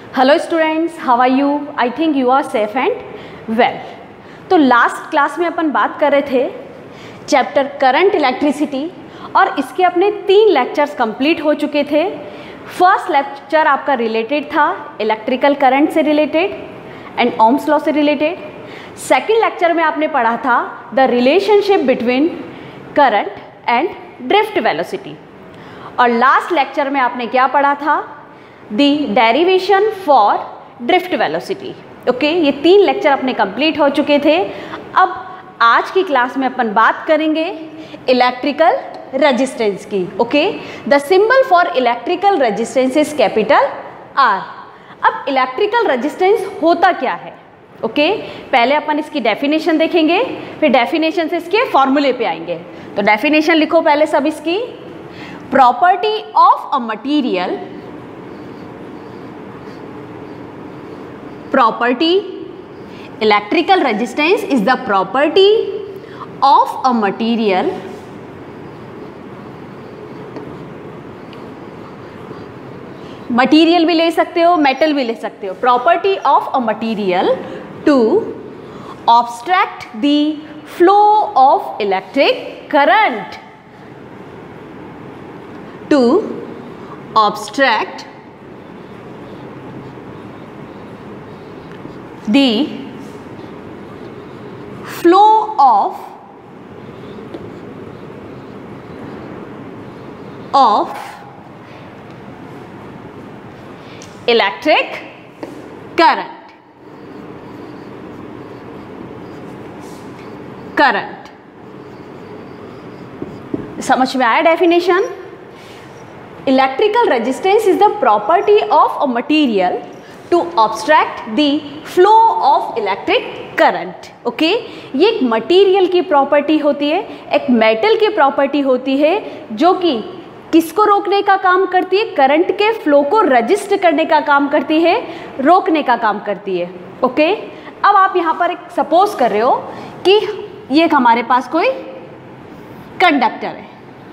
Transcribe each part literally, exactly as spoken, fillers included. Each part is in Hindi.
Hello students, how are you? I think you are safe and well. तो लास्ट क्लास में अपन बात कर रहे थे चैप्टर करंट इलेक्ट्रिसिटी और इसके अपने तीन लेक्चर्स कंप्लीट हो चुके थे। फर्स्ट लेक्चर आपका रिलेटेड था इलेक्ट्रिकल करंट से रिलेटेड एंड ओम्स लॉ से रिलेटेड। सेकेंड लेक्चर में आपने पढ़ा था the relationship between current and drift velocity. और लास्ट लेक्चर में आपने क्या पढ़ा था? The derivation for drift velocity. Okay, ये तीन लेक्चर अपने कंप्लीट हो चुके थे। अब आज की क्लास में अपन बात करेंगे इलेक्ट्रिकल रेजिस्टेंस की। Okay, the symbol for electrical resistance is capital R. अब इलेक्ट्रिकल रेजिस्टेंस होता क्या है? Okay okay? पहले अपन इसकी डेफिनेशन देखेंगे, फिर डेफिनेशन से इसके फॉर्मूले पे आएंगे। तो डेफिनेशन लिखो पहले सब इसकी। Property of a material, property electrical resistance is the property of a material material भी ले सकते हो, मेटल भी ले सकते हो। Property of a material to obstruct the flow of electric current, to obstruct the flow of of electric current current समझ में आया definition? Electrical resistance is the property of a material to obstruct the flow of electric current. Okay, ये एक मटीरियल की प्रॉपर्टी होती है, एक मेटल की प्रॉपर्टी होती है जो कि किसको रोकने का काम करती है? करंट के फ्लो को रजिस्ट करने का काम करती है, रोकने का काम करती है। ओके, अब आप यहाँ पर एक सपोज कर रहे हो कि ये हमारे पास कोई कंडक्टर है।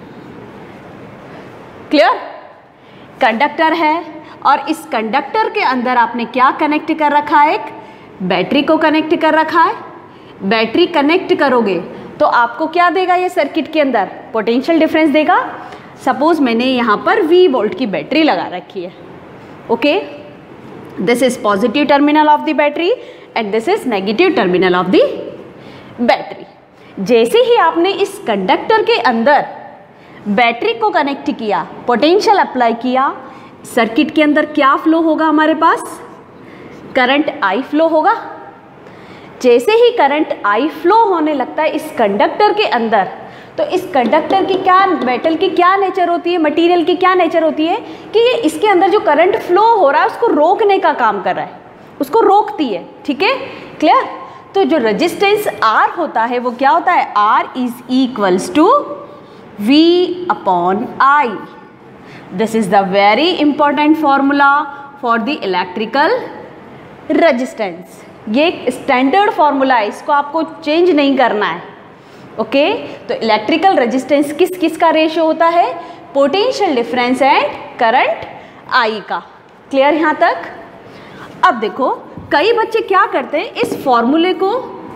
क्लियर? कंडक्टर है और इस कंडक्टर के अंदर आपने क्या कनेक्ट कर रखा है? एक बैटरी को कनेक्ट कर रखा है। बैटरी कनेक्ट करोगे तो आपको क्या देगा? ये सर्किट के अंदर पोटेंशियल डिफरेंस देगा। सपोज मैंने यहाँ पर V वोल्ट की बैटरी लगा रखी है। Okay, this is positive terminal of the battery and this is negative terminal of the battery. जैसे ही आपने इस कंडक्टर के अंदर बैटरी को कनेक्ट किया, पोटेंशियल अप्लाई किया, सर्किट के अंदर क्या फ्लो होगा? हमारे पास करंट I फ्लो होगा। जैसे ही करंट I फ्लो होने लगता है इस कंडक्टर के अंदर, तो इस कंडक्टर की क्या, मेटल की क्या नेचर होती है, मटेरियल की क्या नेचर होती है कि ये इसके अंदर जो करंट फ्लो हो रहा है उसको रोकने का काम कर रहा है, उसको रोकती है। ठीक है, क्लियर? तो जो रेजिस्टेंस R होता है वो क्या होता है? R is equals to V upon I। This is the very important formula for the electrical resistance। ये एक स्टैंडर्ड फॉर्मूला है, इसको आपको चेंज नहीं करना है। Okay okay? तो इलेक्ट्रिकल रेजिस्टेंस किस किस का रेशियो होता है? Potential difference and current I का। क्लियर यहाँ तक? अब देखो, कई बच्चे क्या करते हैं, इस फॉर्मूले को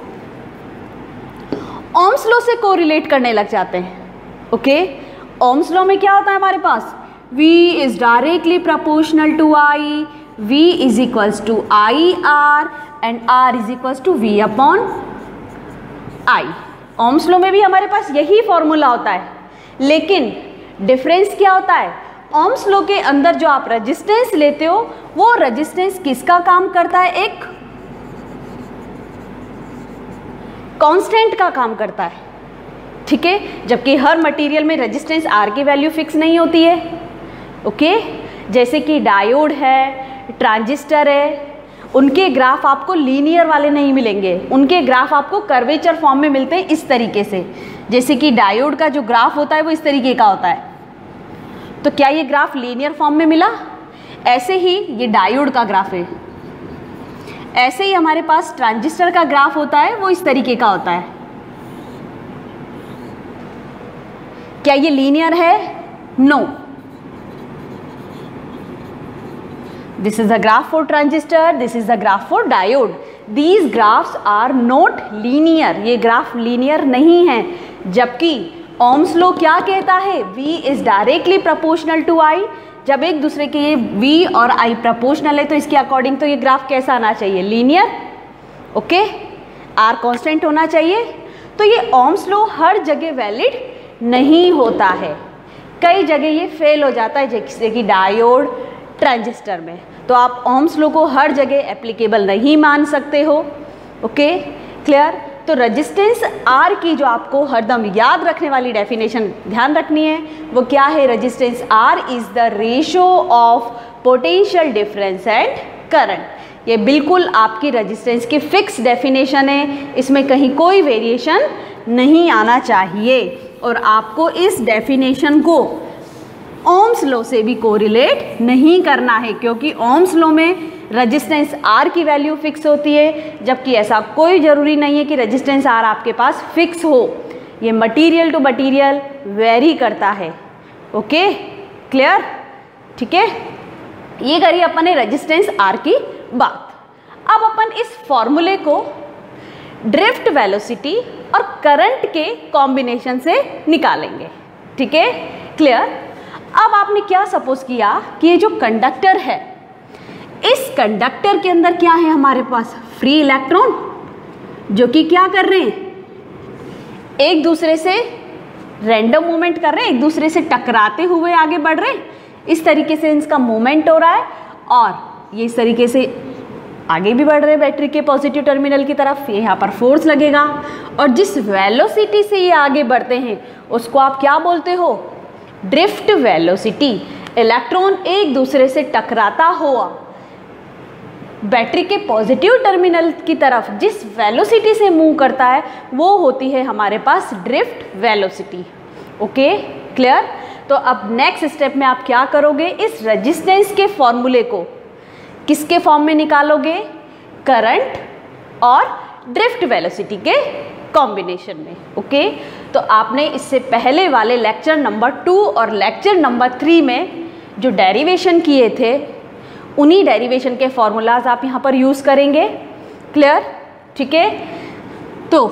ओम्स लॉ से कोरिलेट करने लग जाते हैं। ओके, ओम्स लॉ में क्या होता है हमारे पास? V is directly proportional to I, V is equals to I R and R is equals to V upon I। Ohm's law में भी हमारे पास यही फॉर्मूला होता है, लेकिन डिफरेंस क्या होता है? ओम्स लॉ के अंदर जो आप रेजिस्टेंस लेते हो वो रेजिस्टेंस किसका काम करता है? एक कांस्टेंट का काम करता है। ठीक है, जबकि हर मटेरियल में रेजिस्टेंस R की वैल्यू फिक्स नहीं होती है। Okay okay? जैसे कि डायोड है, ट्रांजिस्टर है, उनके ग्राफ आपको लीनियर वाले नहीं मिलेंगे, उनके ग्राफ आपको कर्वेचर फॉर्म में मिलते हैं इस तरीके से। जैसे कि डायोड का जो ग्राफ होता है वो इस तरीके का होता है, तो क्या ये ग्राफ लीनियर फॉर्म में मिला? ऐसे ही ये डायोड का ग्राफ है। ऐसे ही हमारे पास ट्रांजिस्टर का ग्राफ होता है, वो इस तरीके का होता है। क्या ये लीनियर है? No. This is the graph for transistor, this is the graph for diode. These graphs are not linear. ये ग्राफ लीनियर नहीं है, जबकि ओम्स लॉ क्या कहता है? V is directly proportional to I. जब एक दूसरे के ये V और I proportional है तो इसके अकॉर्डिंग तो ये ग्राफ कैसा आना चाहिए? लीनियर. ओके, R कांस्टेंट होना चाहिए. तो ये ओम्स लॉ हर जगह वैलिड नहीं होता है, कई जगह ये फेल हो जाता है, जैसे कि डायोड, ट्रांजिस्टर में. तो आप ओम्स लॉ को हर जगह एप्लीकेबल नहीं मान सकते हो. Okay, clear? तो रेजिस्टेंस आर की जो आपको हरदम याद रखने वाली डेफिनेशन ध्यान रखनी है वो क्या है? Resistance R is the ratio of potential difference and current. ये बिल्कुल आपकी रेजिस्टेंस की फिक्स डेफिनेशन है, इसमें कहीं कोई वेरिएशन नहीं आना चाहिए. और आपको इस डेफिनेशन को ओम्स लॉ से भी कोरिलेट नहीं करना है, क्योंकि ओम्स लॉ में रेजिस्टेंस आर की वैल्यू फिक्स होती है, जबकि ऐसा कोई ज़रूरी नहीं है कि रेजिस्टेंस आर आपके पास फिक्स हो. ये मटेरियल टू मटेरियल वेरी करता है. Okay, clear? ठीक है, ये करिए अपन ने रेजिस्टेंस आर की बात. अब अपन इस फॉर्मूले को ड्रिफ्ट वेलोसिटी और करंट के कॉम्बिनेशन से निकालेंगे. ठीक है, क्लियर? अब आपने क्या सपोज किया कि ये जो कंडक्टर है, इस कंडक्टर के अंदर क्या है हमारे पास? फ्री इलेक्ट्रॉन, जो कि क्या कर रहे हैं? एक दूसरे से रैंडम मूवमेंट कर रहे हैं, एक दूसरे से टकराते हुए आगे बढ़ रहे हैं. इस तरीके से इनका मूवमेंट हो रहा है और ये इस तरीके से आगे भी बढ़ रहे हैं बैटरी के पॉजिटिव टर्मिनल की तरफ. यहाँ पर फोर्स लगेगा और जिस वेलोसिटी से ये आगे बढ़ते हैं उसको आप क्या बोलते हो? Drift velocity. इलेक्ट्रॉन एक दूसरे से टकराता हुआ बैटरी के पॉजिटिव टर्मिनल की तरफ जिस वेलोसिटी से मूव करता है वो होती है हमारे पास ड्रिफ्ट वेलोसिटी. Okay, clear? तो अब नेक्स्ट स्टेप में आप क्या करोगे? इस रेजिस्टेंस के फॉर्मूले को किसके फॉर्म में निकालोगे? करंट और ड्रिफ्ट वेलोसिटी के कॉम्बिनेशन में. ओके, तो आपने इससे पहले वाले लेक्चर नंबर टू और लेक्चर नंबर थ्री में जो डेरिवेशन किए थे उन्हीं डेरिवेशन के फॉर्मूलाज आप यहाँ पर यूज़ करेंगे. क्लियर? ठीक है, तो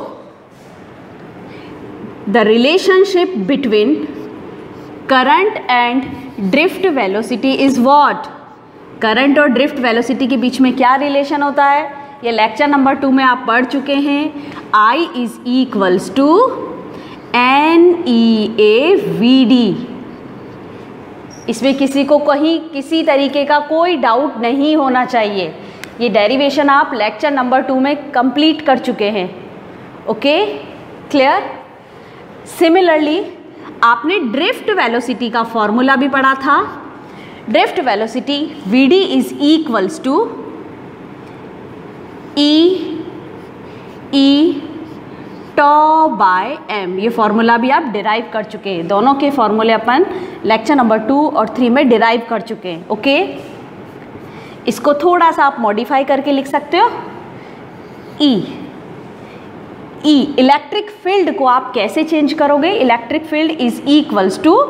the relationship between current and drift velocity is what? Current और ड्रिफ्ट वेलोसिटी के बीच में क्या रिलेशन होता है? ये लेक्चर नंबर टू में आप पढ़ चुके हैं. I is equals to N E A V D. इसमें किसी को कहीं किसी तरीके का कोई डाउट नहीं होना चाहिए. ये डेरिवेशन आप लेक्चर नंबर टू में कंप्लीट कर चुके हैं. Okay, clear? सिमिलरली आपने ड्रिफ्ट वेलोसिटी का फॉर्मूला भी पढ़ा था. Drift velocity V D is equals to E E tau by M. ये फॉर्मूला भी आप डिराइव कर चुके हैं. दोनों के फॉर्मूले अपन लेक्चर नंबर टू और थ्री में डिराइव कर चुके हैं. ओके, इसको थोड़ा सा आप मॉडिफाई करके लिख सकते हो. ई ई इलेक्ट्रिक फील्ड को आप कैसे चेंज करोगे? Electric field is equals to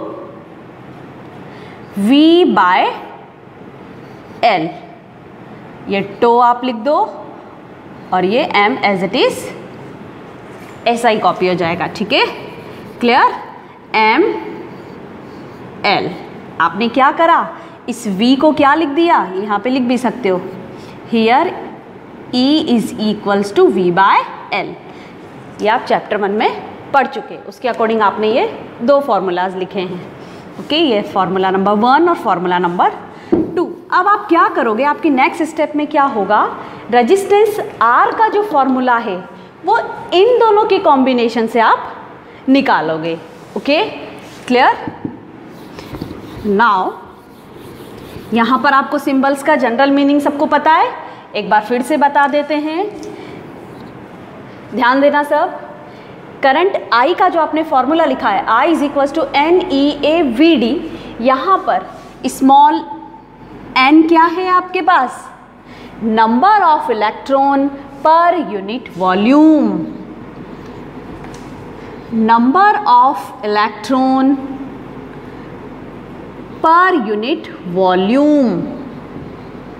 V by L. ये टो आप लिख दो और ये एम एज इट इज ऐसा ही कॉपी हो जाएगा. ठीक है, क्लियर? M L. आपने क्या करा? इस v को क्या लिख दिया? यहाँ पे लिख भी सकते हो. Here E is equals to V by L. ये आप चैप्टर वन में पढ़ चुके, उसके अकॉर्डिंग आपने ये दो फॉर्मूलाज लिखे हैं. ओके, ये फॉर्मूला नंबर वन और फॉर्मूला नंबर टू. अब आप क्या करोगे? आपकी नेक्स्ट स्टेप में क्या होगा? रेजिस्टेंस R का जो फॉर्मूला है वो इन दोनों के कॉम्बिनेशन से आप निकालोगे. Okay, clear? नाउ यहाँ पर आपको सिंबल्स का जनरल मीनिंग सबको पता है, एक बार फिर से बता देते हैं. ध्यान देना सब. करंट I का जो आपने फॉर्मूला लिखा है I is equals to N E A V D. यहाँ पर स्मॉल n क्या है आपके पास? नंबर ऑफ इलेक्ट्रॉन पर unit volume. Number of electron पर यूनिट वॉल्यूम.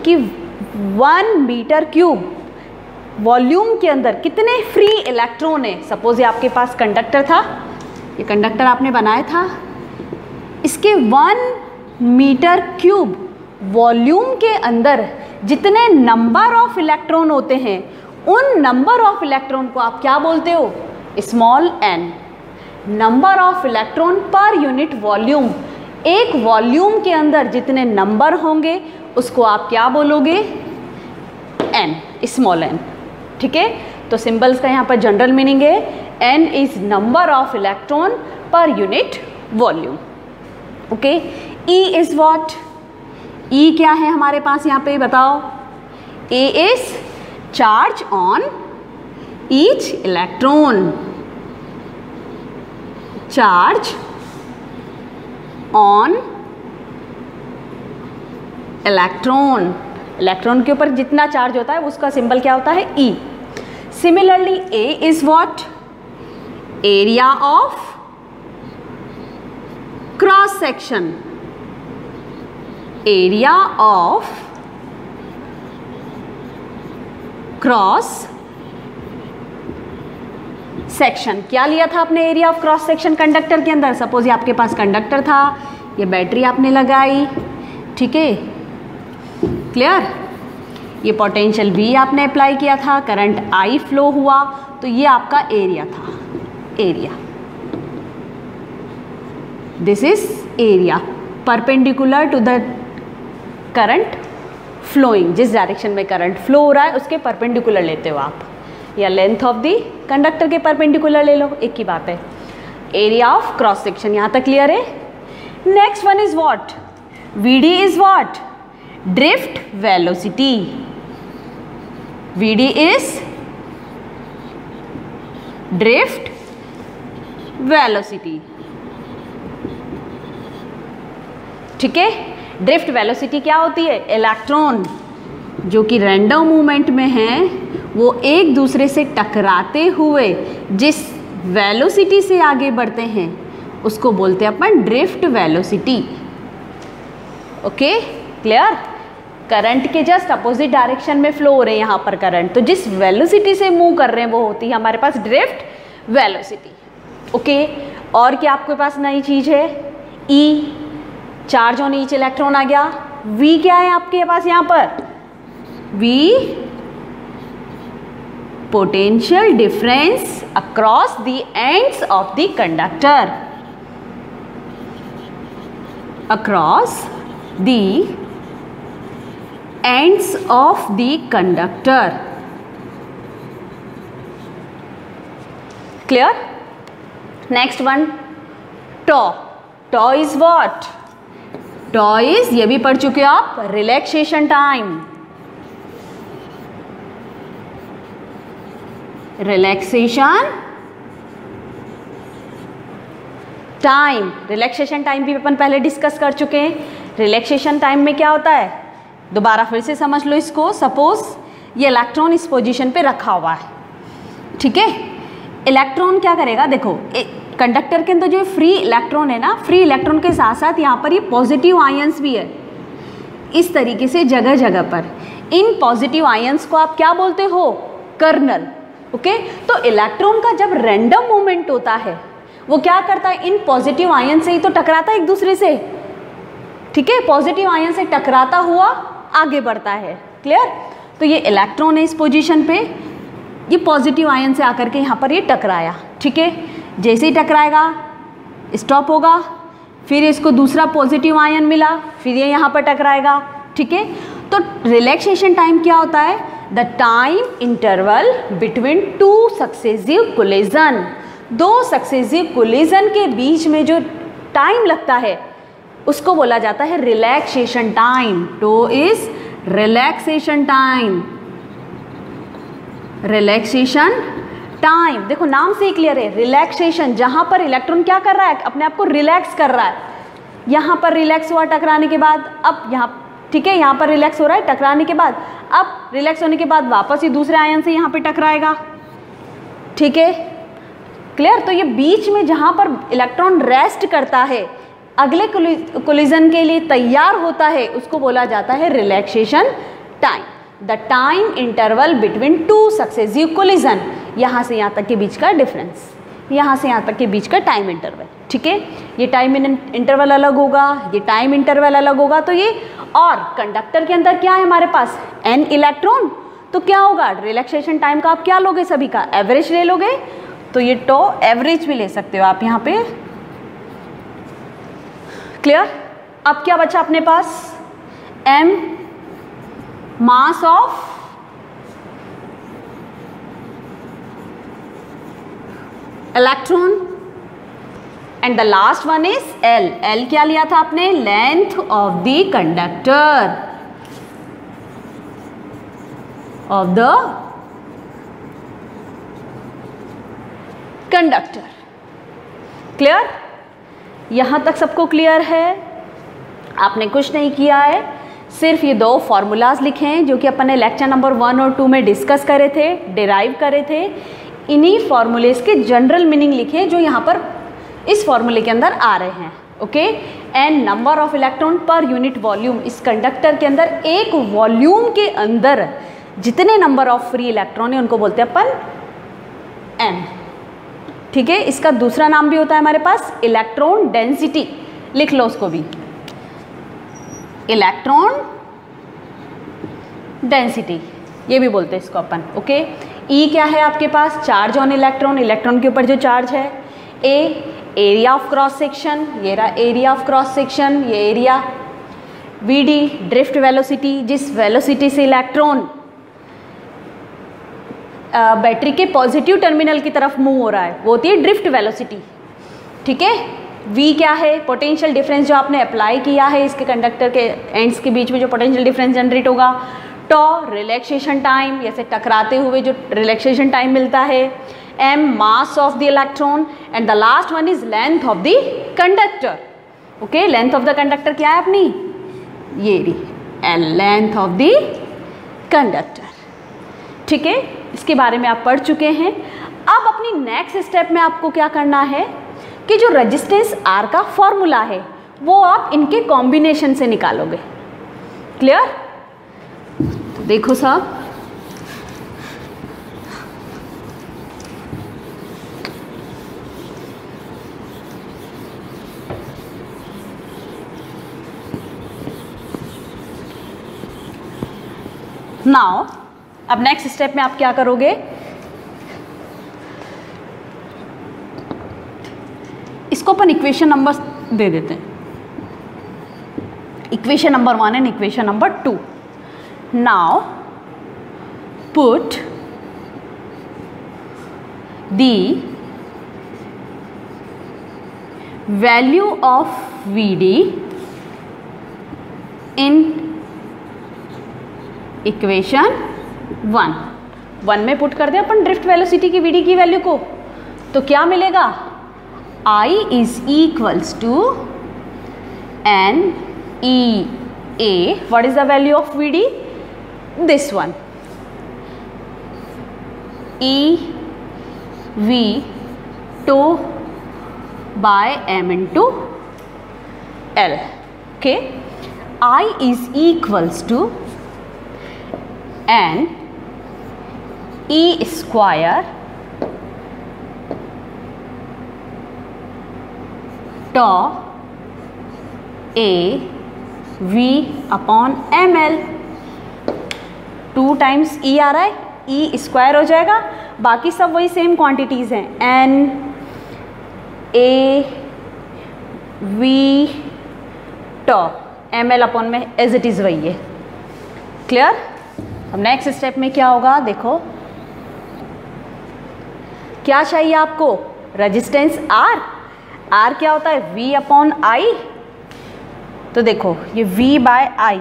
कि वन मीटर क्यूब वॉल्यूम के अंदर कितने फ्री इलेक्ट्रॉन है। सपोज ये आपके पास कंडक्टर था, ये कंडक्टर आपने बनाया था, इसके वन मीटर क्यूब वॉल्यूम के अंदर जितने नंबर ऑफ इलेक्ट्रॉन होते हैं, उन नंबर ऑफ इलेक्ट्रॉन को आप क्या बोलते हो? Small N. Number of electron पर यूनिट वॉल्यूम, एक वॉल्यूम के अंदर जितने नंबर होंगे उसको आप क्या बोलोगे? N, small N. ठीक है, तो सिंबल्स का यहाँ पर जनरल मीनिंग है N is number of electron पर unit volume. Okay, E is what? E क्या है हमारे पास यहाँ पे बताओ? E is charge on each electron, charge on electron, electron के ऊपर जितना चार्ज होता है उसका सिंबल क्या होता है? E. Similarly A is what? Area of cross section, area of cross section. क्या लिया था आपने area of cross section conductor के अंदर? सपोज ये आपके पास कंडक्टर था, ये बैटरी आपने लगाई, ठीक है, क्लियर? ये पोटेंशियल V आपने अप्लाई किया था, करंट I फ्लो हुआ, तो ये आपका एरिया था, area. This is area perpendicular to the current flowing, जिस डायरेक्शन में करंट फ्लो हो रहा है उसके परपेंडिकुलर लेते हो आप, या लेंथ ऑफ दी कंडक्टर के परपेंडिकुलर ले लो, एक ही बात है। एरिया ऑफ क्रॉस सेक्शन, यहाँ तक क्लियर है? Next one is what? V D is what? Drift velocity. V D is drift velocity, ठीक है। ड्रिफ्ट वेलोसिटी क्या होती है? इलेक्ट्रॉन जो कि रैंडम मूवमेंट में हैं, वो एक दूसरे से टकराते हुए जिस वेलोसिटी से आगे बढ़ते हैं उसको बोलते हैं अपन drift velocity. Okay, clear? Current के जस्ट अपोजिट डायरेक्शन में फ्लो हो रहे हैं यहाँ पर करंट, तो जिस वेलोसिटी से मूव कर रहे हैं वो होती है हमारे पास ड्रिफ्ट वेलोसिटी। ओके, और क्या आपके पास नई चीज़ है? E, charge on each electron आ गया। वी क्या है आपके पास यहाँ पर? V potential difference across the ends of the conductor, across the ends of the conductor. Clear? Next one, tau. Tau is what? Tau is, ये भी पढ़ चुके हो आप, relaxation time. Relaxation time, relaxation time भी अपन पहले डिस्कस कर चुके हैं। रिलैक्सेशन टाइम में क्या होता है? दोबारा फिर से समझ लो इसको। सपोज ये इलेक्ट्रॉन इस पोजीशन पे रखा हुआ है, ठीक है। इलेक्ट्रॉन क्या करेगा? देखो, कंडक्टर के अंदर जो फ्री इलेक्ट्रॉन है ना, फ्री इलेक्ट्रॉन के साथ साथ यहाँ पर ये पॉजिटिव आयंस भी है, इस तरीके से जगह जगह पर। इन पॉजिटिव आयंस को आप क्या बोलते हो? कर्नल। ओके, तो इलेक्ट्रॉन का जब रैंडम मूवमेंट होता है वो क्या करता है? इन पॉजिटिव आयन से ही तो टकराता है एक दूसरे से, ठीक है। पॉजिटिव आयन से टकराता हुआ आगे बढ़ता है। क्लियर? तो ये इलेक्ट्रॉन है इस पोजीशन पे, ये पॉजिटिव आयन से आकर के यहाँ पर ये टकराया, ठीक है। जैसे ही टकराएगा स्टॉप होगा, फिर इसको दूसरा पॉजिटिव आयन मिला, फिर ये यहाँ पर टकराएगा, ठीक है। तो रिलैक्सेशन टाइम क्या होता है? The time interval between two successive collision. दो सक्सेसिव कोलिजन के बीच में जो टाइम लगता है उसको बोला जाता है relaxation time. Tau is relaxation time, relaxation time. देखो नाम से ही क्लियर है, रिलैक्सेशन, जहां पर इलेक्ट्रॉन क्या कर रहा है? अपने आप को रिलैक्स कर रहा है। यहाँ पर रिलैक्स हुआ टकराने के बाद, अब यहाँ, ठीक है, यहाँ पर रिलैक्स हो रहा है टकराने के बाद, अब रिलैक्स होने के बाद वापस ही दूसरे आयन से यहाँ पे टकराएगा, ठीक है, क्लियर। तो ये बीच में जहाँ पर इलेक्ट्रॉन रेस्ट करता है, अगले कोलिजन के लिए तैयार होता है उसको बोला जाता है relaxation time, the time interval between two successive collision. यहाँ से यहाँ तक के बीच का डिफरेंस, यहाँ से यहाँ तक के बीच का टाइम इंटरवल, ठीक है। ये टाइम इंटरवल अलग होगा, ये टाइम इंटरवल अलग होगा। तो ये, और कंडक्टर के अंदर क्या है हमारे पास, एन इलेक्ट्रॉन, तो क्या होगा रिलैक्सेशन टाइम का आप क्या लोगे, सभी का एवरेज ले लोगे। तो ये टो एवरेज भी ले सकते हो आप यहाँ पे, क्लियर। अब क्या बचा अपने पास, m mass of electron and the last one is l. L क्या लिया था आपने, length of the conductor of the conductor. Clear, यहां तक सबको क्लियर है। आपने कुछ नहीं किया है, सिर्फ ये दो फॉर्मूलाज लिखे हैं जो कि अपन ने लेक्चर नंबर वन और टू में डिस्कस करे थे, डिराइव करे थे। इन्हीं फॉर्मूलेज के जनरल मीनिंग लिखे जो यहाँ पर इस फॉर्मूले के अंदर आ रहे हैं। Okay, n number of electron पर यूनिट वॉल्यूम। इस कंडक्टर के अंदर एक वॉल्यूम के अंदर जितने नंबर ऑफ फ्री इलेक्ट्रॉन है उनको बोलते हैं अपन एन, ठीक है। इसका दूसरा नाम भी होता है हमारे पास इलेक्ट्रॉन डेंसिटी, लिख लो उसको भी, इलेक्ट्रॉन डेंसिटी ये भी बोलते हैं इसको अपन। ओके, ई क्या है आपके पास, चार्ज ऑन इलेक्ट्रॉन, इलेक्ट्रॉन के ऊपर जो चार्ज है। A area of cross section, ये रहा एरिया ऑफ क्रॉस सेक्शन, ये area. V D drift velocity, जिस वेलोसिटी से इलेक्ट्रॉन बैटरी के पॉजिटिव टर्मिनल की तरफ मूव हो रहा है वो होती है ड्रिफ्ट वेलोसिटी, ठीक है। वी क्या है, पोटेंशियल डिफरेंस जो आपने अप्लाई किया है इसके कंडक्टर के एंड्स के बीच में जो पोटेंशियल डिफरेंस जनरेट होगा। टॉ रिलैक्सेशन टाइम, जैसे टकराते हुए जो रिलैक्सेशन टाइम मिलता है। M mass of the electron and the last one is length of the conductor. Okay, length of the conductor क्या है अपनी, ये रही l, length of the conductor, ठीक है। इसके बारे में आप पढ़ चुके हैं। अब अपनी नेक्स्ट स्टेप में आपको क्या करना है कि जो रेजिस्टेंस आर का फॉर्मूला है वो आप इनके कॉम्बिनेशन से निकालोगे। क्लियर, तो देखो साहब, नाउ अब नेक्स्ट स्टेप में आप क्या करोगे, इसको अपन इक्वेशन नंबर दे देते हैं, equation number one and equation number two. Now put the value of V D in equation one. One में पुट कर दे अपन ड्रिफ्ट वेलोसिटी की वी डी की वैल्यू को, तो क्या मिलेगा, I is equals to N E A. What is the value of V D? This one. E V two by M into L. Okay. I is equals to N E square tau A V upon m l. Two times e आ रहा है, ई स्क्वायर हो जाएगा, बाकी सब वही सेम क्वांटिटीज़ हैं, n A V tau, m l upon में एज इट इज़ वही है। क्लियर। अब नेक्स्ट स्टेप में क्या होगा, देखो क्या चाहिए आपको, रेजिस्टेंस आर। आर क्या होता है, V अपॉन आई। तो देखो ये V बाय आई,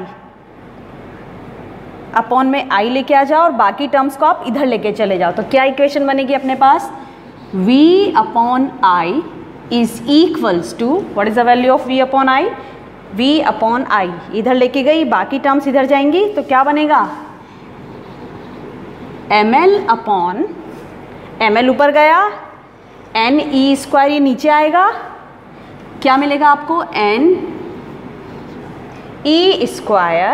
अपॉन में I लेके आ जाओ और बाकी टर्म्स को आप इधर लेके चले जाओ, तो क्या इक्वेशन बनेगी अपने पास, V upon I is equals to, what is the value of V upon I, V upon I इधर लेके गई, बाकी टर्म्स इधर जाएंगी, तो क्या बनेगा, m l upon m l ऊपर गया, एन ई स्क्वायर ये नीचे आएगा, क्या मिलेगा आपको, एन ई स्क्वायर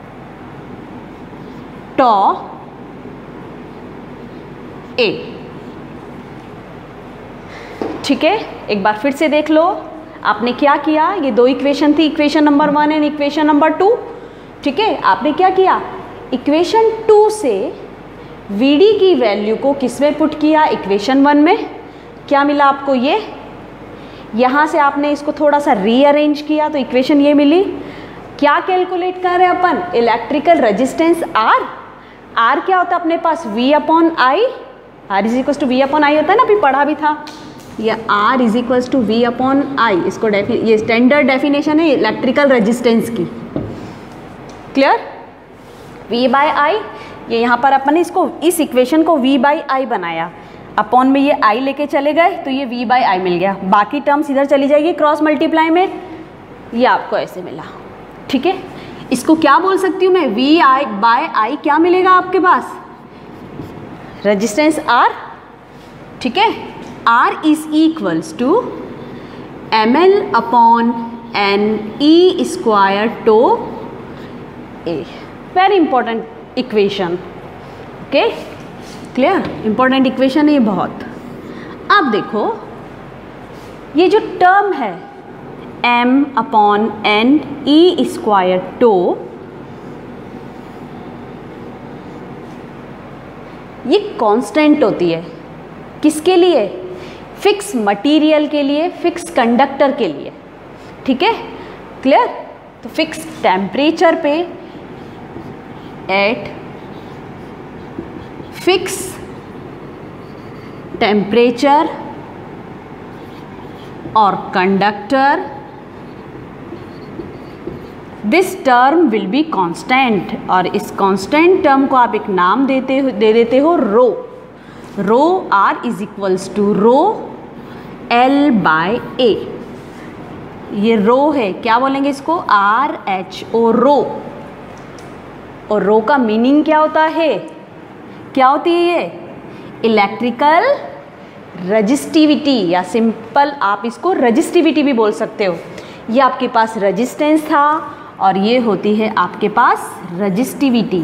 टॉ ए। ठीक है, एक बार फिर से देख लो, आपने क्या किया, ये दो इक्वेशन थी, equation number one and equation number two. ठीक है, आपने क्या किया, इक्वेशन टू से वी डी की वैल्यू को किस में पुट किया, इक्वेशन वन में। क्या मिला आपको, ये यहाँ से आपने इसको थोड़ा सा रीअरेंज किया तो इक्वेशन ये मिली। क्या कैलकुलेट कर रहे हैं अपन, इलेक्ट्रिकल रेजिस्टेंस आर। आर क्या होता है अपने पास, V upon I, R is equals to V upon I होता है ना, अभी पढ़ा भी था ये, R is equals to V upon I. इसको डेफि ये स्टैंडर्ड डेफिनेशन है इलेक्ट्रिकल रेजिस्टेंस की। क्लियर, वी बाय आई, ये यहाँ पर अपन ने इसको, इस इक्वेशन को वी बाई आई बनाया, अपॉन में ये आई लेके चले गए तो ये वी बाई आई मिल गया, बाकी टर्म्स इधर चली जाएगी क्रॉस मल्टीप्लाई में, ये आपको ऐसे मिला। ठीक है, इसको क्या बोल सकती हूँ मैं, वी आई बाय आई क्या मिलेगा आपके पास, रेजिस्टेंस आर। ठीक है, R is equals to m l upon n e square tau A. Very important equation. Okay, clear, important equation है ये बहुत। अब देखो ये जो टर्म है m upon n e square tau, ये कांस्टेंट होती है किसके लिए, फिक्स मटेरियल के लिए, फिक्स कंडक्टर के लिए। ठीक है, क्लियर, तो फिक्स टेम्परेचर पे एट फिक्स टेम्परेचर और conductor, this term will be constant. और इस कांस्टेंट टर्म को आप एक नाम देते हो, दे देते हो rho. Rho R is equals to rho l by A. ये रो है, क्या बोलेंगे इसको, आर एच ओ, रो। और रो का मीनिंग क्या होता है, क्या होती है ये, इलेक्ट्रिकल रजिस्टिविटी, या सिंपल आप इसको रजिस्टिविटी भी बोल सकते हो। ये आपके पास रेजिस्टेंस था और ये होती है आपके पास रजिस्टिविटी।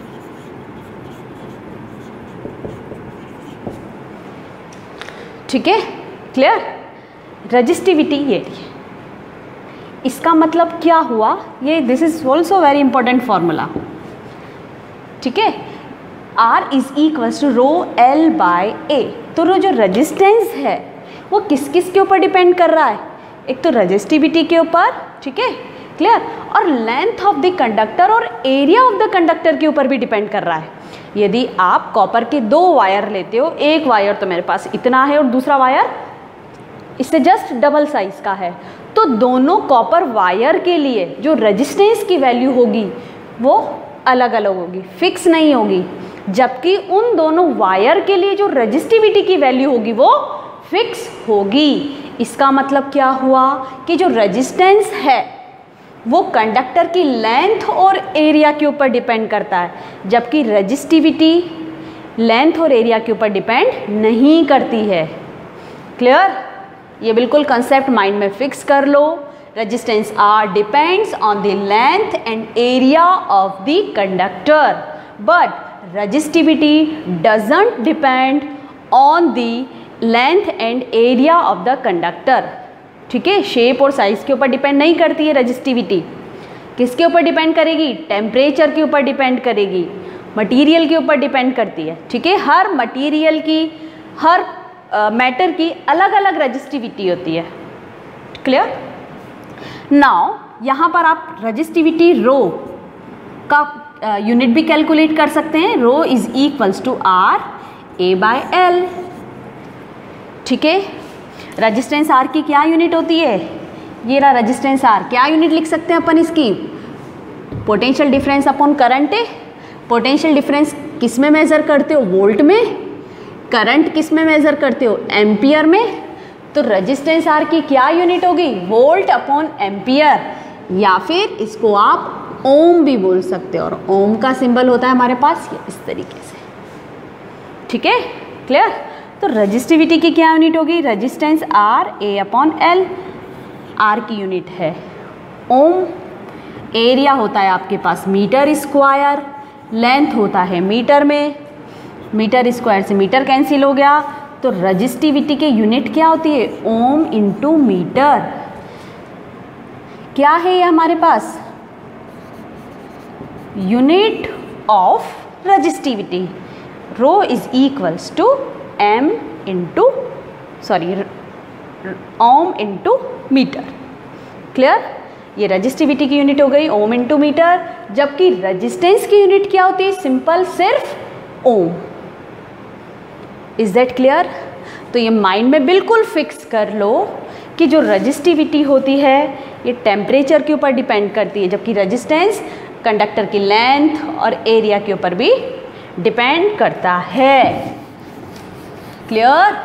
ठीक है, क्लियर, रजिस्टिविटी ये है। इसका मतलब क्या हुआ, ये this is also very important formula. ठीक है, R is equals to rho l by A. तो जो रेजिस्टेंस है वो किस किस के ऊपर डिपेंड कर रहा है, एक तो रेजिस्टिविटी के ऊपर, ठीक है, क्लियर, और लेंथ ऑफ द कंडक्टर और एरिया ऑफ द कंडक्टर के ऊपर भी डिपेंड कर रहा है। यदि आप कॉपर के दो वायर लेते हो, एक वायर तो मेरे पास इतना है और दूसरा वायर इससे जस्ट डबल साइज का है, तो दोनों कॉपर वायर के लिए जो रेजिस्टेंस की वैल्यू होगी वो अलग अलग होगी, फिक्स नहीं होगी, जबकि उन दोनों वायर के लिए जो रेजिस्टिविटी की वैल्यू होगी वो फिक्स होगी। इसका मतलब क्या हुआ कि जो रेजिस्टेंस है वो कंडक्टर की लेंथ और एरिया के ऊपर डिपेंड करता है, जबकि रेजिस्टिविटी लेंथ और एरिया के ऊपर डिपेंड नहीं करती है। क्लियर, ये बिल्कुल कंसेप्ट माइंड में फिक्स कर लो। Resistance R depends on the length and area of the conductor, but resistivity doesn't depend on the length and area of the conductor। ठीक है, शेप और साइज के ऊपर डिपेंड नहीं करती है रेजिस्टिविटी। किसके ऊपर डिपेंड करेगी, टेम्परेचर के ऊपर डिपेंड करेगी, मटेरियल के ऊपर डिपेंड करती है। ठीक है, हर मटेरियल की, हर मैटर uh, की अलग अलग रेजिस्टिविटी होती है। क्लियर, नाउ यहाँ पर आप रेजिस्टिविटी रो का यूनिट uh, भी कैलकुलेट कर सकते हैं। Rho is equals to R A by l. ठीक है, रेजिस्टेंस आर की क्या यूनिट होती है, ये रहा रेजिस्टेंस आर। क्या यूनिट लिख सकते हैं अपन इसकी, पोटेंशियल डिफरेंस अपॉन करंट है। पोटेंशियल डिफरेंस किस में मेजर करते हो, वोल्ट में। करंट किस में मेजर करते हो, एम्पियर में। तो रेजिस्टेंस आर की क्या यूनिट होगी, वोल्ट अपॉन एम्पियर, या फिर इसको आप ओम भी बोल सकते हो। और ओम का सिंबल होता है हमारे पास ये इस तरीके से। ठीक है, क्लियर। तो रेजिस्टिविटी की क्या यूनिट होगी, resistance R A upon l. R की यूनिट है ओम, एरिया होता है आपके पास मीटर स्क्वायर, लेंथ होता है मीटर में, मीटर स्क्वायर से मीटर कैंसिल हो गया, तो रजिस्टिविटी की यूनिट क्या होती है ओम इंटू मीटर। क्या है ये हमारे पास unit of resistivity, rho is equals to m into sorry ohm into metre. Clear, ये रजिस्टिविटी की यूनिट हो गई ओम इंटू मीटर, जबकि रजिस्टेंस की यूनिट क्या होती है सिंपल सिर्फ ओम। Is that clear? तो ये माइंड में बिल्कुल फिक्स कर लो कि जो रजिस्टिविटी होती है ये टेम्परेचर के ऊपर डिपेंड करती है, जबकि रजिस्टेंस कंडक्टर की लेंथ और एरिया के ऊपर भी डिपेंड करता है। क्लियर?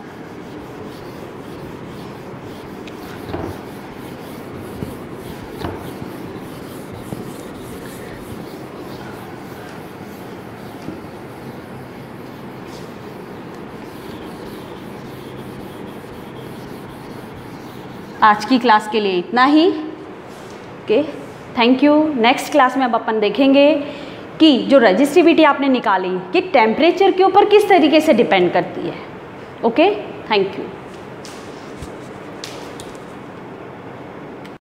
आज की क्लास के लिए इतना ही। Okay, thank you. Next class में अब अपन देखेंगे कि जो रजिस्टिविटी आपने निकाली कि टेम्परेचर के ऊपर किस तरीके से डिपेंड करती है। Okay, thank you.